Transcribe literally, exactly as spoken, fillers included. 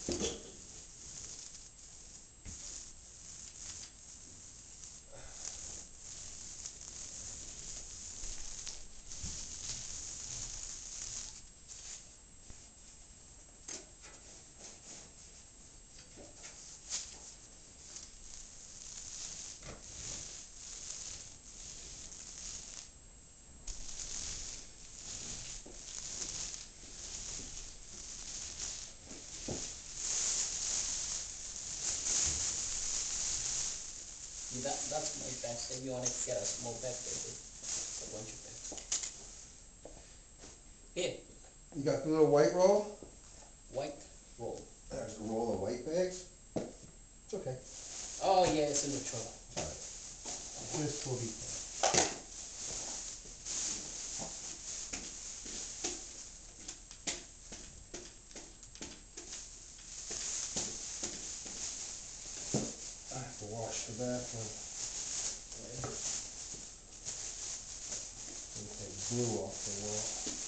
Yeah, that, that's my best. If you want to get a small bag, baby, a bunch of bags. Here, You got the little white roll? white roll. There's a roll of white bags. It's okay. Oh yeah, it's in the truck. Alright. This will be fine. I have to wash the bathroom. Yeah. Take glue off the wall.